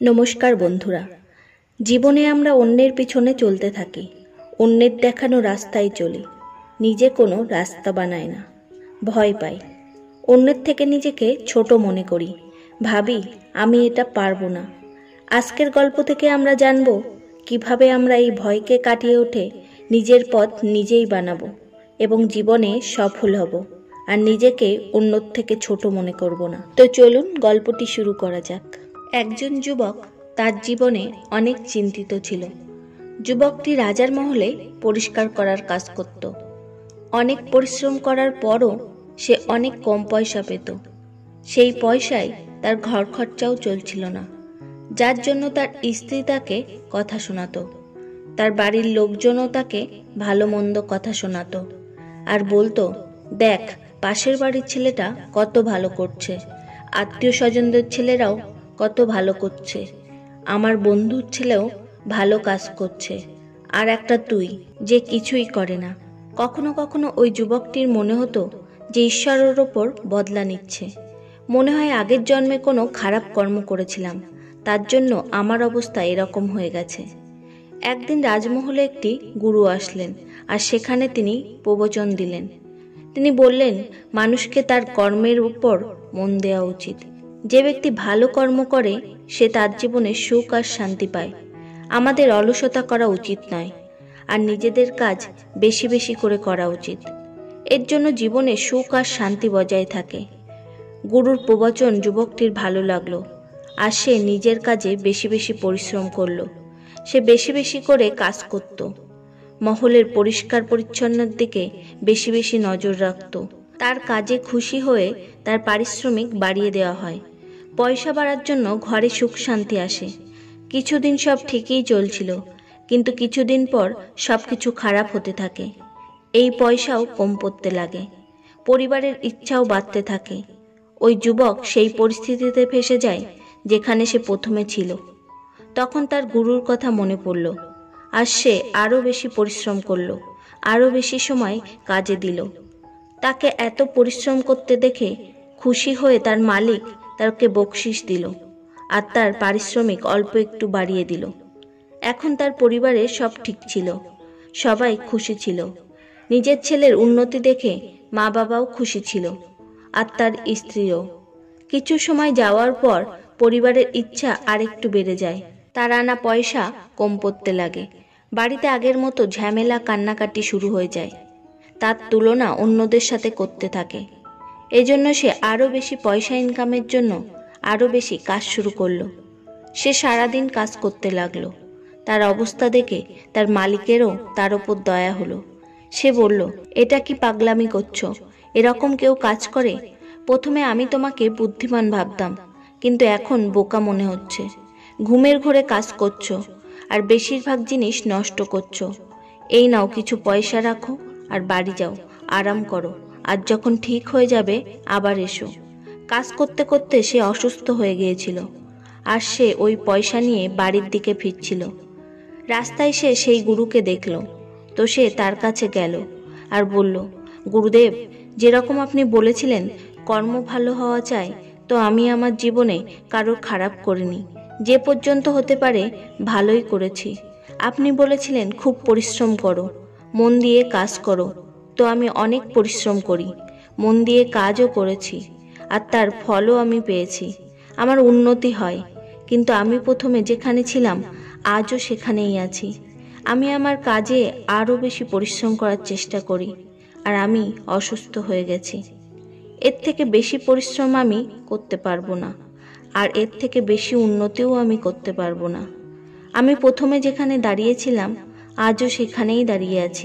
নমস্কার বন্ধুরা। জীবনে আমরা অন্যের পিছনে চলতে থাকি, অন্যের দেখানো রাস্তায় চলি, নিজে কোনো রাস্তা বানাই না, ভয় পাই, অন্যের থেকে নিজেকে ছোট মনে করি, ভাবি আমি এটা পারবো না। আজকের গল্প থেকে আমরা জানব কিভাবে আমরা এই ভয়কে কাটিয়ে উঠে নিজের পথ নিজেই বানাবো এবং জীবনে সফল হব আর নিজেকে অন্যর থেকে ছোট মনে করব না। তো চলুন গল্পটি শুরু করা যাক। একজন যুবক তার জীবনে অনেক চিন্তিত ছিল। যুবকটি রাজার মহলে পরিষ্কার করার কাজ করত। অনেক পরিশ্রম করার পরও সে অনেক কম পয়সা পেত। সেই পয়সায় তার ঘর খরচাও চলছিল না, যার জন্য তার স্ত্রী তাকে কথা শোনাতো, তার বাড়ির লোকজনও তাকে ভালো মন্দ কথা শোনাতো আর বলতো, দেখ পাশের বাড়ির ছেলেটা কত ভালো করছে, আত্মীয় স্বজনদের ছেলেরাও কত ভালো করছে, আমার বন্ধুর ছেলেও ভালো কাজ করছে, আর একটা তুই যে কিছুই করে না। কখনো কখনো ওই যুবকটির মনে হতো যে ঈশ্বরের ওপর বদলা নিচ্ছে। মনে হয় আগের জন্মে কোনো খারাপ কর্ম করেছিলাম, তার জন্য আমার অবস্থা এরকম হয়ে গেছে। একদিন রাজমহলে একটি গুরু আসলেন আর সেখানে তিনি প্রবচন দিলেন। তিনি বললেন, মানুষকে তার কর্মের উপর মন দেওয়া উচিত। যে ব্যক্তি ভালো কর্ম করে সে তার জীবনে সুখ আর শান্তি পায়। আমাদের অলসতা করা উচিত নয়, আর নিজেদের কাজ বেশি বেশি করে করা উচিত। এর জন্য জীবনে সুখ আর শান্তি বজায় থাকে। গুরুর প্রবচন যুবকটির ভালো লাগলো আর সে নিজের কাজে বেশি বেশি পরিশ্রম করলো। সে বেশি বেশি করে কাজ করত, মহলের পরিষ্কার পরিচ্ছন্নের দিকে বেশি বেশি নজর রাখত। তার কাজে খুশি হয়ে তার পারিশ্রমিক বাড়িয়ে দেওয়া হয়। পয়সা বাড়ার জন্য ঘরে সুখ শান্তি আসে। কিছুদিন সব ঠিকই চলছিল, কিন্তু কিছুদিন পর সব কিছু খারাপ হতে থাকে। এই পয়সাও কম পড়তে লাগে, পরিবারের ইচ্ছাও বাড়তে থাকে। ওই যুবক সেই পরিস্থিতিতে ফেসে যায় যেখানে সে প্রথমে ছিল। তখন তার গুরুর কথা মনে পড়ল আর সে আরও বেশি পরিশ্রম করলো, আরও বেশি সময় কাজে দিল। তাকে এত পরিশ্রম করতে দেখে খুশি হয়ে তার মালিক তাকে বকশিশ দিল আর তার পারিশ্রমিক অল্প একটু বাড়িয়ে দিল। এখন তার পরিবারে সব ঠিক ছিল, সবাই খুশি ছিল। নিজের ছেলের উন্নতি দেখে মা বাবাও খুশি ছিল আর তার স্ত্রীও। কিছু সময় যাওয়ার পর পরিবারের ইচ্ছা আরেকটু বেড়ে যায়। তার আনা পয়সা কম পড়তে লাগে। বাড়িতে আগের মতো ঝামেলা কান্নাকাটি শুরু হয়ে যায়। তার তুলনা অন্যদের সাথে করতে থাকে। এজন্য সে আরও বেশি পয়সা ইনকামের জন্য আরও বেশি কাজ শুরু করলো। সে সারাদিন কাজ করতে লাগলো। তার অবস্থা দেখে তার মালিকেরও তার ওপর দয়া হলো। সে বলল, এটা কি পাগলামি করছো? এরকম কেউ কাজ করে? প্রথমে আমি তোমাকে বুদ্ধিমান ভাবতাম, কিন্তু এখন বোকা মনে হচ্ছে। ঘুমের ঘোরে কাজ করছো আর বেশিরভাগ জিনিস নষ্ট করছো। এই নাও কিছু পয়সা রাখো আর বাড়ি যাও, আরাম করো, আর যখন ঠিক হয়ে যাবে আবার এসো। কাজ করতে করতে সে অসুস্থ হয়ে গিয়েছিল আর সে ওই পয়সা নিয়ে বাড়ির দিকে ফিরছিল। রাস্তায় সে সেই গুরুকে দেখল, তো সে তার কাছে গেল আর বলল, গুরুদেব, যেরকম আপনি বলেছিলেন কর্ম ভালো হওয়া চাই, তো আমি আমার জীবনে কারোর খারাপ করিনি, যে পর্যন্ত হতে পারে ভালোই করেছি। আপনি বলেছিলেন খুব পরিশ্রম করো, মন দিয়ে কাজ করো, তো আমি অনেক পরিশ্রম করি, মন দিয়ে কাজও করেছি আর তার ফলও আমি পেয়েছি। আমার উন্নতি হয়, কিন্তু আমি প্রথমে যেখানে ছিলাম আজও সেখানেই আছি। আমি আমার কাজে আরও বেশি পরিশ্রম করার চেষ্টা করি আর আমি অসুস্থ হয়ে গেছি। এর থেকে বেশি পরিশ্রম আমি করতে পারবো না, আর এর থেকে বেশি উন্নতিও আমি করতে পারবো না। আমি প্রথমে যেখানে দাঁড়িয়েছিলাম আজও সেখানেই দাঁড়িয়ে আছি।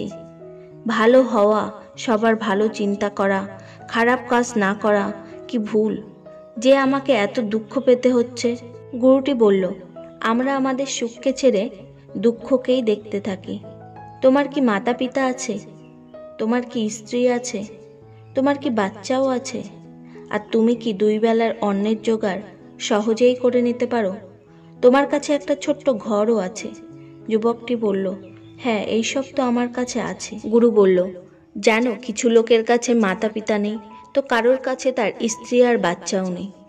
ভালো হওয়া, সবার ভালো চিন্তা করা, খারাপ কাজ না করা কি ভুল যে আমাকে এত দুঃখ পেতে হচ্ছে? গুরুটি বলল, আমরা আমাদের সুখকে ছেড়ে দুঃখকেই দেখতে থাকি। তোমার কি মাতা পিতা আছে? তোমার কি স্ত্রী আছে? তোমার কি বাচ্চাও আছে? আর তুমি কি 2 বেলার অন্নের জোগাড় সহজেই করে নিতে পারো? তোমার কাছে একটা ছোট্ট ঘরও আছে। যুবকটি বলল, হ্যাঁ, এইসব তো আমার কাছে আছে। গুরু বলল, জানো কিছু লোকের কাছে মাতা পিতা নেই, তো কারোর কাছে তার স্ত্রী আর বাচ্চাও নেই।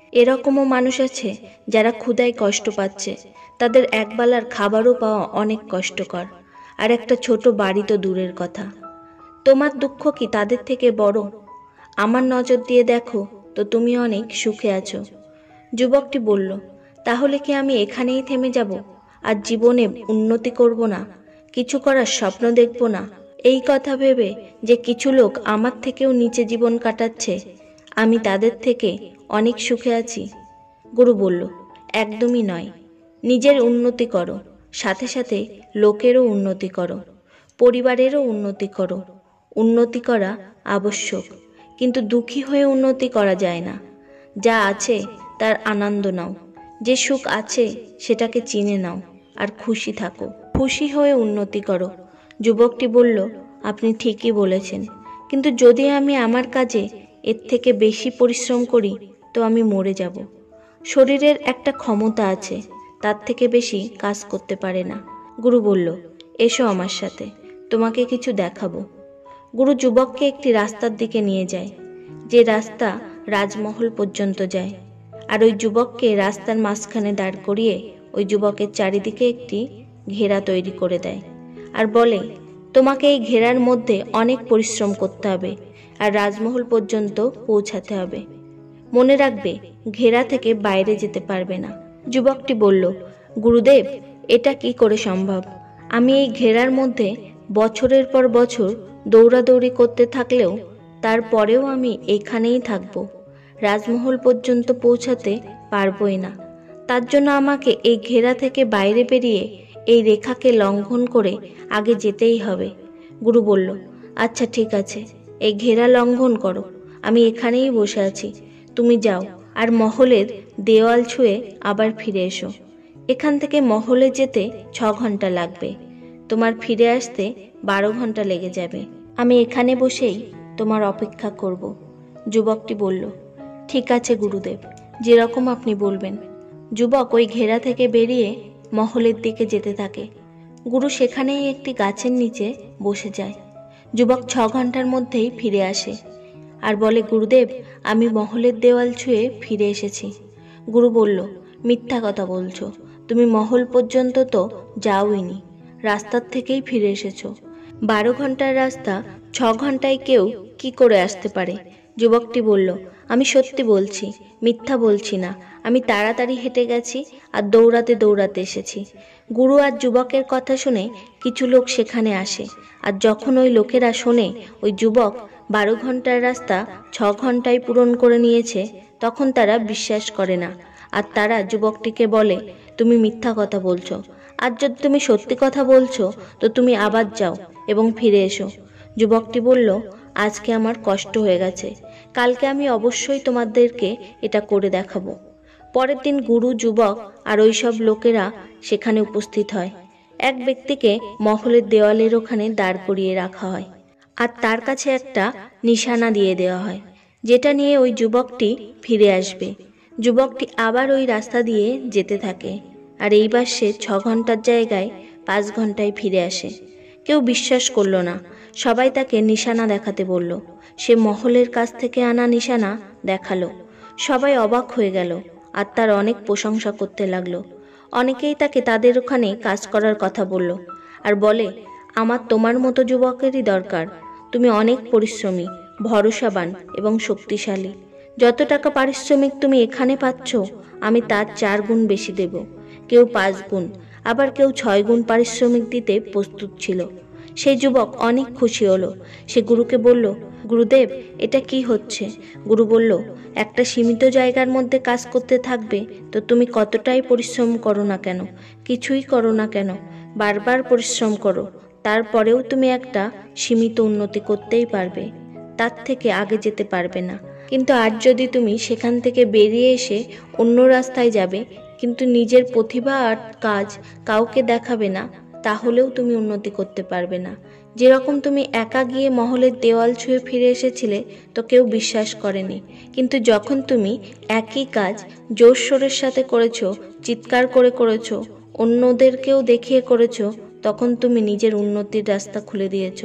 এরকমও মানুষ আছে যারা ক্ষুধায় কষ্ট পাচ্ছে, তাদের একবেলার খাবারও পাওয়া অনেক কষ্টকর, আর একটা ছোট বাড়ি তো দূরের কথা। তোমার দুঃখ কি তাদের থেকে বড়? আমার নজর দিয়ে দেখো তো তুমি অনেক সুখে আছো। যুবকটি বলল, তাহলে কি আমি এখানেই থেমে যাব আর জীবনে উন্নতি করব না, কিছু করার স্বপ্ন দেখব না? এই কথা ভেবে যে কিছু লোক আমার থেকেও নিচে জীবন কাটাচ্ছে, আমি তাদের থেকে অনেক সুখে আছি? গুরু বলল, একদমই নয়। নিজের উন্নতি করো, সাথে সাথে লোকেরও উন্নতি করো, পরিবারেরও উন্নতি করো। উন্নতি করা আবশ্যক, কিন্তু দুঃখী হয়ে উন্নতি করা যায় না। যা আছে তার আনন্দ নাও, যে সুখ আছে সেটাকে চিনে নাও আর খুশি থাকো। খুশি হয়ে উন্নতি করো। যুবকটি বলল, আপনি ঠিকই বলেছেন, কিন্তু যদি আমি আমার কাজে এর থেকে বেশি পরিশ্রম করি তো আমি মরে যাব। শরীরের একটা ক্ষমতা আছে, তার থেকে বেশি কাজ করতে পারে না। গুরু বলল, এসো আমার সাথে, তোমাকে কিছু দেখাবো। গুরু যুবককে একটি রাস্তার দিকে নিয়ে যায়, যে রাস্তা রাজমহল পর্যন্ত যায়, আর ওই যুবককে রাস্তার মাঝখানে দাঁড় করিয়ে ওই যুবকের চারিদিকে একটি ঘেরা তৈরি করে দেয়, আর বলে, তোমাকে এই ঘেরার মধ্যে অনেক পরিশ্রম করতে হবে আর রাজমহল পর্যন্ত পৌঁছাতে হবে। মনে রাখবে, ঘেরা থেকে বাইরে যেতে পারবে না। যুবকটি বলল, গুরুদেব, এটা কি করে সম্ভব? আমি এই ঘেরার মধ্যে বছরের পর বছর দৌড়াদৌড়ি করতে থাকলেও তারপরেও আমি এখানেই থাকব, রাজমহল পর্যন্ত পৌঁছাতে পারবই না। তার জন্য আমাকে এই ঘেরা থেকে বাইরে বেরিয়ে এই রেখাকে লঙ্ঘন করে আগে যেতেই হবে। গুরু বলল, আচ্ছা ঠিক আছে, এই ঘেরা লঙ্ঘন করো, আমি এখানেই বসে আছি। তুমি যাও আর মহলের দেওয়াল ছুঁয়ে আবার ফিরে এসো। এখান থেকে মহলে যেতে 6 ঘন্টা লাগবে, তোমার ফিরে আসতে 12 ঘন্টা লেগে যাবে। আমি এখানে বসেই তোমার অপেক্ষা করব। যুবকটি বলল, ঠিক আছে গুরুদেব, যেরকম আপনি বলবেন। যুবক ওই ঘেরা থেকে বেরিয়ে মহলের দিকে যেতে থাকে। গুরু সেখানেই একটি গাছের নিচে বসে যায়। যুবক 6 ঘন্টার মধ্যেই ফিরে আসে আর বলে, গুরুদেব, আমি মহলের দেওয়াল ছুঁয়ে ফিরে এসেছি। গুরু বলল, মিথ্যা কথা বলছো, তুমি মহল পর্যন্ত তো যাওইনি, রাস্তার থেকেই ফিরে এসেছো। 12 ঘন্টার রাস্তা 6 ঘন্টায় কেউ কি করে আসতে পারে? যুবকটি বলল, আমি সত্যি বলছি, মিথ্যা বলছি না। আমি তাড়াতাড়ি হেঁটে গেছি আর দৌড়াতে দৌড়াতে এসেছি। গুরু আর যুবকের কথা শুনে কিছু লোক সেখানে আসে, আর যখন ওই লোকেরা শোনে ওই যুবক 12 ঘন্টার রাস্তা 6 ঘন্টায় পূরণ করে নিয়েছে, তখন তারা বিশ্বাস করে না, আর তারা যুবকটিকে বলে, তুমি মিথ্যা কথা বলছো, আর যদি তুমি সত্যি কথা বলছো তো তুমি আবার যাও এবং ফিরে এসো। যুবকটি বলল, আজকে আমার কষ্ট হয়ে গেছে, কালকে আমি অবশ্যই তোমাদেরকে এটা করে দেখাবো। পরের দিন গুরু, যুবক আর ওই সব লোকেরা সেখানে উপস্থিত হয়। এক ব্যক্তিকে মহলের দেওয়ালের ওখানে দাঁড় করিয়ে রাখা হয়, আর তার কাছে একটা নিশানা দিয়ে দেওয়া হয়, যেটা নিয়ে ওই যুবকটি ফিরে আসবে। যুবকটি আবার ওই রাস্তা দিয়ে যেতে থাকে, আর এইবার সে 6 ঘন্টার জায়গায় 5 ঘন্টায় ফিরে আসে। কেউ বিশ্বাস করলো না, সবাই তাকে নিশানা দেখাতে বলল। সে মহলের কাছ থেকে আনা নিশানা দেখালো। সবাই অবাক হয়ে গেল আর তার অনেক প্রশংসা করতে লাগলো। অনেকেই তাকে তাদের ওখানে কাজ করার কথা বলল আর বলে, আমার তোমার মতো যুবকেরই দরকার। তুমি অনেক পরিশ্রমী, ভরসাবান এবং শক্তিশালী। যত টাকা পারিশ্রমিক তুমি এখানে পাচ্ছ, আমি তার 4 গুণ বেশি দেব। কেউ 5 গুণ, আবার কেউ 6 গুণ পারিশ্রমিক দিতে প্রস্তুত ছিল। সেই যুবক অনেক খুশি হলো। সে গুরুকে বলল, গুরুদেব, এটা কি হচ্ছে? গুরু বলল, একটা সীমিত জায়গার মধ্যে কাজ করতে থাকবে তো তুমি কতটাই পরিশ্রম করো না কেন, কিছুই করো না কেন, বারবার পরিশ্রম করো, তারপরেও তুমি একটা সীমিত উন্নতি করতেই পারবে, তার থেকে আগে যেতে পারবে না। কিন্তু আজ যদি তুমি সেখান থেকে বেরিয়ে এসে অন্য রাস্তায় যাবে, কিন্তু নিজের প্রতিভা আর কাজ কাউকে দেখাবে না, তাহলেও তুমি উন্নতি করতে পারবে না। যেরকম তুমি একা গিয়ে মহলের দেওয়াল ছুঁয়ে ফিরে এসেছিলে তো কেউ বিশ্বাস করেনি, কিন্তু যখন তুমি একই কাজ জোরশোরের সাথে করেছো, চিৎকার করে করেছো, অন্যদেরকেও দেখিয়ে করেছো, তখন তুমি নিজের উন্নতির রাস্তা খুলে দিয়েছো।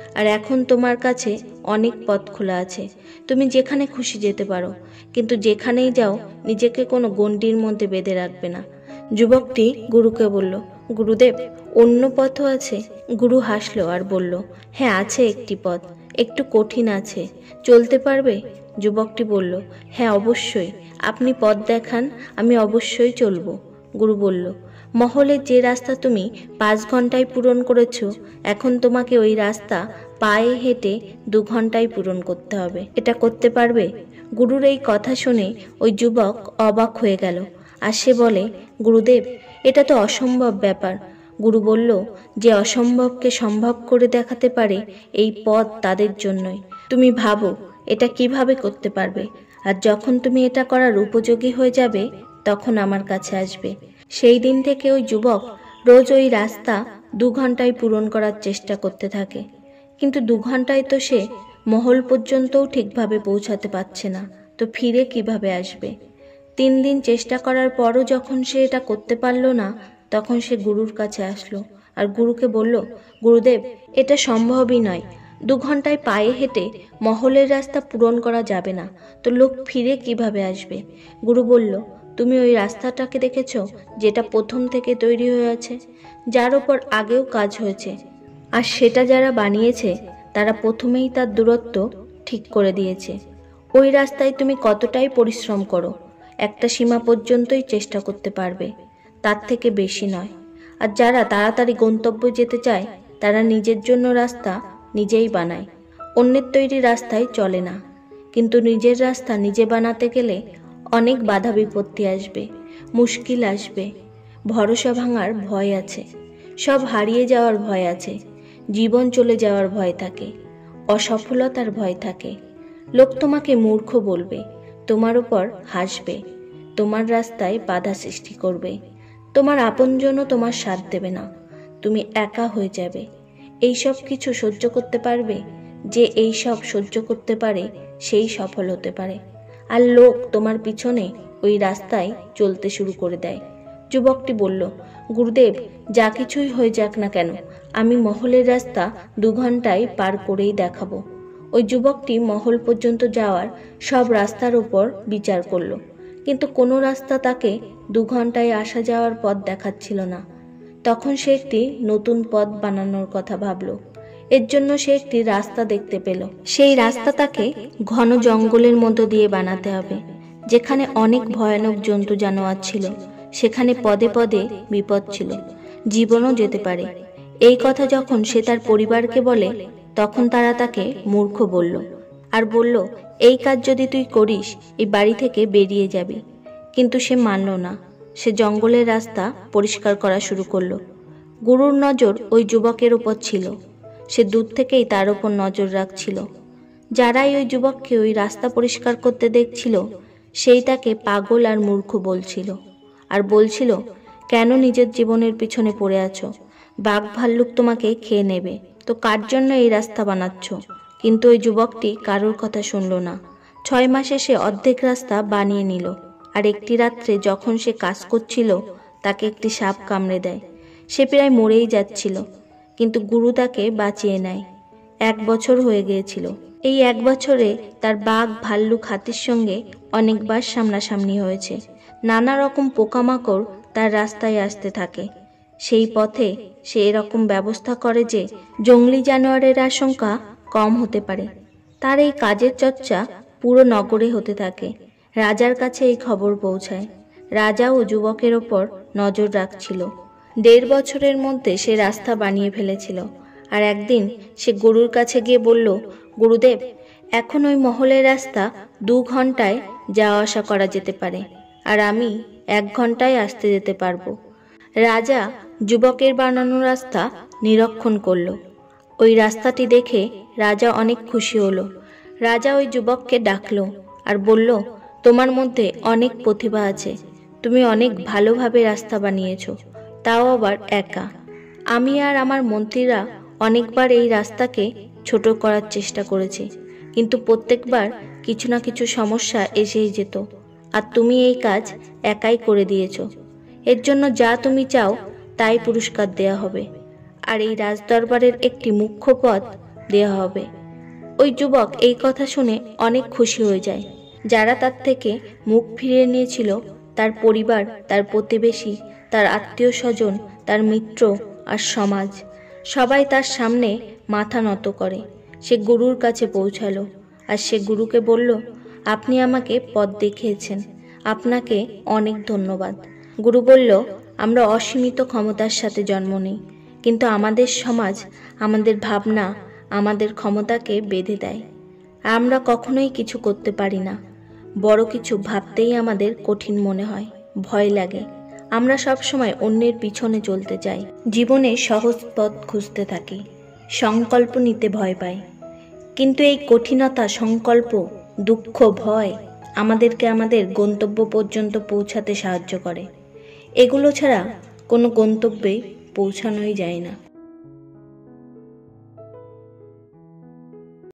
আর এখন তোমার কাছে অনেক পথ খোলা আছে, তুমি যেখানে খুশি যেতে পারো, কিন্তু যেখানেই যাও নিজেকে কোনো গণ্ডির মধ্যে বেঁধে রাখবে না। যুবকটি গুরুকে বলল, গুরুদেব, অন্য পথও আছে? গুরু হাসলো আর বলল, হ্যাঁ আছে একটি পথ, একটু কঠিন আছে, চলতে পারবে? যুবকটি বলল, হ্যাঁ অবশ্যই, আপনি পথ দেখান, আমি অবশ্যই চলব। গুরু বলল, মহলের যে রাস্তা তুমি 5 ঘন্টায় পূরণ করেছ, এখন তোমাকে ওই রাস্তা পায়ে হেঁটে 2 ঘন্টায় পূরণ করতে হবে। এটা করতে পারবে? গুরুর এই কথা শুনে ওই যুবক অবাক হয়ে গেল, আর সে বলে, গুরুদেব, এটা তো অসম্ভব ব্যাপার। গুরু বলল, যে অসম্ভবকে সম্ভব করে দেখাতে পারে, এই পথ তাদের জন্যই। তুমি ভাবো এটা কিভাবে করতে পারবে, আর যখন তুমি এটা করার উপযোগী হয়ে যাবে, তখন আমার কাছে আসবে। সেই দিন থেকে ওই যুবক রোজ ওই রাস্তা 2 ঘন্টায় পূরণ করার চেষ্টা করতে থাকে। কিন্তু 2 ঘন্টায় তো সে মহল পর্যন্তও ঠিকভাবে পৌঁছাতে পারছে না, তো ফিরে কিভাবে আসবে? 3 দিন চেষ্টা করার পরও যখন সে এটা করতে পারল না, তখন সে গুরুর কাছে আসলো আর গুরুকে বলল, গুরুদেব, এটা সম্ভবই নয়, 2 ঘন্টায় পায়ে হেঁটে মহলের রাস্তা পূরণ করা যাবে না, তো লোক ফিরে কিভাবে আসবে? গুরু বলল, তুমি ওই রাস্তাটাকে দেখেছো, যেটা প্রথম থেকে তৈরি হয়ে আছে, যার ওপর আগেও কাজ হয়েছে, আর সেটা যারা বানিয়েছে তারা প্রথমেই তার দূরত্ব ঠিক করে দিয়েছে। ওই রাস্তায় তুমি কতটাই পরিশ্রম করো, একটা সীমা পর্যন্তই চেষ্টা করতে পারবে, তার থেকে বেশি নয়। আর যারা তাড়াতাড়ি গন্তব্যে যেতে চায়, তারা নিজের জন্য রাস্তা নিজেই বানায়, অন্যের তৈরি রাস্তায় চলে না। কিন্তু নিজের রাস্তা নিজে বানাতে গেলে অনেক বাধা বিপত্তি আসবে, মুশকিল আসবে, ভরসা ভাঙার ভয় আছে, সব হারিয়ে যাওয়ার ভয় আছে, জীবন চলে যাওয়ার ভয় থাকে, অসফলতার ভয় থাকে। লোক তোমাকে মূর্খ বলবে, তোমার উপর হাসবে, তোমার রাস্তায় বাধা সৃষ্টি করবে, তোমার আপনজনও তোমার সাথ দেবে না, তুমি একা হয়ে যাবে। এই সব কিছু সহ্য করতে পারবে? যে এই সব সহ্য করতে পারে সেই সফল হতে পারে। আর লোক তোমার পিছনে ওই রাস্তায় চলতে শুরু করে দেয়। যুবকটি বলল, গুরুদেব, যা কিছুই হয়ে যাক না কেন, আমি মহলের রাস্তা 2 ঘন্টায় পার করেই দেখাবো। ওই যুবকটি মহল পর্যন্ত যাওয়ার সব রাস্তার উপর বিচার করলো, কিন্তু কোনো রাস্তা তাকে 2 ঘন্টায় আসা যাওয়ার পথ দেখাচ্ছিল না। তখন সে একটি নতুন পথ বানানোর কথা ভাবলো। এর জন্য সে একটি রাস্তা দেখতে পেল। সেই রাস্তা তাকে ঘন জঙ্গলের মধ্য দিয়ে বানাতে হবে, যেখানে অনেক ভয়ানক জন্তু জানোয়ার ছিল, সেখানে পদে পদে বিপদ ছিল, জীবনও যেতে পারে। এই কথা যখন সে তার পরিবারকে বলে, তখন তারা তাকে মূর্খ বলল, আর বলল, এই কাজ যদি তুই করিস, এই বাড়ি থেকে বেরিয়ে যাবি। কিন্তু সে মানল না, সে জঙ্গলের রাস্তা পরিষ্কার করা শুরু করলো। গুরুর নজর ওই যুবকের উপর ছিল, সে দূর থেকেই তার উপর নজর রাখছিল। যারাই ওই যুবককে ওই রাস্তা পরিষ্কার করতে দেখছিল, সেই তাকে পাগল আর মূর্খ বলছিল, আর বলছিল, কেন নিজের জীবনের পিছনে পড়ে আছো? বাঘ ভাল্লুক তোমাকে খেয়ে নেবে, তো কার জন্য এই রাস্তা বানাচ্ছ? কিন্তু ওই যুবকটি কারোর কথা শুনল না। 6 মাসে সে অর্ধেক রাস্তা বানিয়ে নিল। আর একটি রাত্রে যখন সে কাজ করছিল, তাকে একটি সাপ কামড়ে দেয়। সে প্রায় মরেই যাচ্ছিল, কিন্তু গুরু তাকে বাঁচিয়ে নেয়। 1 বছর হয়ে গিয়েছিল। এই 1 বছরে তার বাঘ ভাল্লুক হাতির সঙ্গে অনেকবার সামনাসামনি হয়েছে। নানা রকম পোকামাকড় তার রাস্তায় আসতে থাকে। সেই পথে সে এরকম ব্যবস্থা করে যে জঙ্গলি জানোয়ারের আশঙ্কা কম হতে পারে। তার এই কাজের চর্চা পুরো নগরে হতে থাকে। রাজার কাছে এই খবর পৌঁছায়। রাজা ও যুবকের ওপর নজর রাখছিল। 1.5 বছরের মধ্যে সে রাস্তা বানিয়ে ফেলেছিল। আর একদিন সে গুরুর কাছে গিয়ে বলল, গুরুদেব, এখন ওই মহলের রাস্তা 2 ঘন্টায় যাওয়া আসা করা যেতে পারে, আর আমি 1 ঘন্টায় আসতে যেতে পারবো। রাজা যুবকের বানানো রাস্তা নিরীক্ষণ করল। ওই রাস্তাটি দেখে রাজা অনেক খুশি হলো। রাজা ওই যুবককে ডাকলো আর বলল, তোমার মধ্যে অনেক প্রতিভা আছে, তুমি অনেক ভালোভাবে রাস্তা বানিয়েছো, তাও আবার একা। আমি আর আমার মন্ত্রীরা অনেকবার এই রাস্তাকে ছোট করার চেষ্টা করেছি, কিন্তু প্রত্যেকবার কিছু না কিছু সমস্যা এসেই যেত, আর তুমি এই কাজ একাই করে দিয়েছো। এর জন্য যা তুমি চাও তাই পুরস্কার দেয়া হবে। আর এই রাজদরবারের একটি মুখ্য পদ দেওয়া হবে। ওই যুবক এই কথা শুনে অনেক খুশি হয়ে যায়। যারা তার থেকে মুখ ফিরিয়ে নিয়েছিল, তার পরিবার, তার প্রতিবেশী, তার আত্মীয় স্বজন, তার মিত্র আর সমাজ, সবাই তার সামনে মাথা নত করে। সে গুরুর কাছে পৌঁছালো আর সে গুরুকে বলল, আপনি আমাকে পথ দেখিয়েছেন, আপনাকে অনেক ধন্যবাদ। গুরু বলল, আমরা অসীমিত ক্ষমতার সাথে জন্ম নিই, কিন্তু আমাদের সমাজ, আমাদের ভাবনা আমাদের ক্ষমতাকে বেঁধে দেয়। আমরা কখনোই কিছু করতে পারি না। বড় কিছু ভাবতেই আমাদের কঠিন মনে হয়, ভয় লাগে। আমরা সবসময় অন্যের পিছনে চলতে চাই, জীবনে সহজ পথ খুঁজতে থাকি, সংকল্প নিতে ভয় পাই। কিন্তু এই কঠিনতা, সংকল্প, দুঃখ, ভয় আমাদেরকে আমাদের গন্তব্য পর্যন্ত পৌঁছাতে সাহায্য করে। এগুলো ছাড়া কোনো গন্তব্যে পৌঁছানোই যায় না।